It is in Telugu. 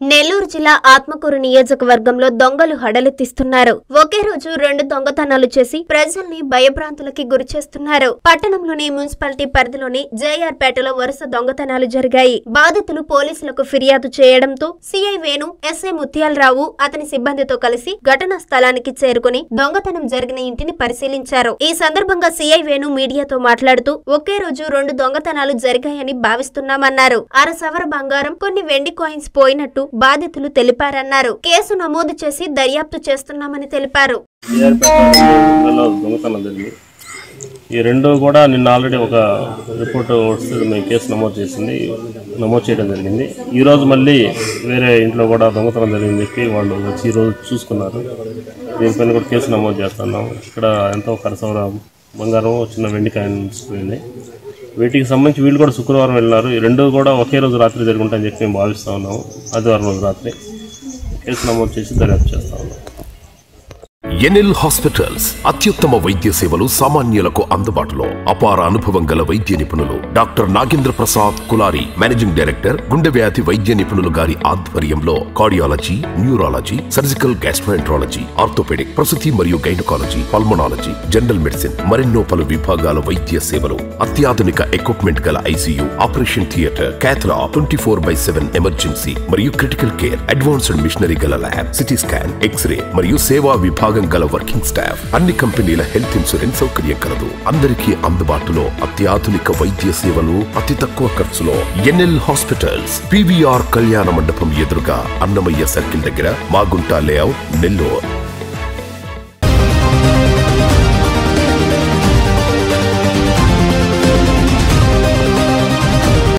నెల్లూరు జిల్లా ఆత్మకూరు నియోజకవర్గంలో దొంగలు హడలెత్తిస్తున్నారు. ఒకే రోజు 2 దొంగతనాలు చేసి ప్రజల్ని భయభ్రాంతులకి గురిచేస్తున్నారు. పట్టణంలోని మున్సిపాలిటీ పరిధిలోని జేఆర్పేటలో వరుస దొంగతనాలు జరిగాయి. బాధితులు పోలీసులకు ఫిర్యాదు చేయడంతో సిఐ వేణు, ఎస్ఐ ముత్యాలరావు అతని సిబ్బందితో కలిసి ఘటనా స్థలానికి చేరుకుని దొంగతనం జరిగిన ఇంటిని పరిశీలించారు. ఈ సందర్భంగా సిఐ వేణు మీడియాతో మాట్లాడుతూ ఒకే రోజు 2 దొంగతనాలు జరిగాయని భావిస్తున్నామన్నారు. 1/2 సవర బంగారం, కొన్ని వెండి కాయిన్స్ పోయినట్టు బాధితులు తెలిపారన్నారు. కేసు నమోదు చేసి దర్యాప్తు చేస్తున్నామని తెలిపారు. ఈ రెండు కూడా నిన్న ఆల్రెడీ ఒక రిపోర్ట్ వస్తే మేము కేసు నమోదు చేయడం జరిగింది. ఈరోజు మళ్ళీ వేరే ఇంట్లో కూడా దొంగతనం జరిగింది చెప్పి వాళ్ళు వచ్చి ఈరోజు చూసుకున్నారు. దీనిపైన కూడా కేసు నమోదు చేస్తున్నాం. ఇక్కడ ఎంతో 1/2 సవర బంగారం, చిన్న వెండి కాయిన్స్ పోయింది. వీటికి సంబంధించి వీళ్ళు కూడా శుక్రవారం వెళ్ళినారు. ఈ రెండు కూడా ఒకే రోజు రాత్రి జరుగుంటాయని చెప్పి మేము భావిస్తూ ఉన్నాము. ఆదివారం రోజు రాత్రి కేసు నమోదు చేసి దర్యాప్తు చేస్తా ఉన్నాం. ఎన్ఎల్ హాస్పిటల్స్ అత్యుత్తమ వైద్య సేవలు సామాన్యులకు అందుబాటులో. అపార అనుభవం గల వైద్య నిపుణులు doctor Nagendra Prasad Kulari, managing director, గుండె వ్యాధి వైద్య నిపుణులు గారి ఆధ్వర్యంలో cardiology, neurology, surgical gastroenterology, orthopaedic, ప్రసూతి మరియు గైనకాలజీ, పల్మనాలజీ, జనరల్ మెడిసిన్ మరెన్నో పలు విభాగాల వైద్య సేవలు. అత్యాధునిక ఎక్విప్మెంట్ గల ICU, operation theatre, cath lab, 24/7 emergency మరియు క్రిటికల్ కేర్, అడ్వాన్స్డ్ మిషనరీ గల ల్యాబ్, సిటీ స్కాన్, ఎక్స్రే మరియు సేవా విభాగం గల వర్కింగ్ స్టాఫ్. అన్ని కంపెనీల హెల్త్ ఇన్సూరెన్స్ సౌకర్యం కలదు. అందరికీ అందుబాటులో అత్యాధునిక వైద్య సేవలు అతి తక్కువ ఖర్చులో. ఎన్ఎల్ హాస్పిటల్స్, PVR కళ్యాణ మండపం ఎదురుగా, అన్నమయ్య సర్కిల్ దగ్గర, మాగుంట లేఅవుట్, నెల్లూరు.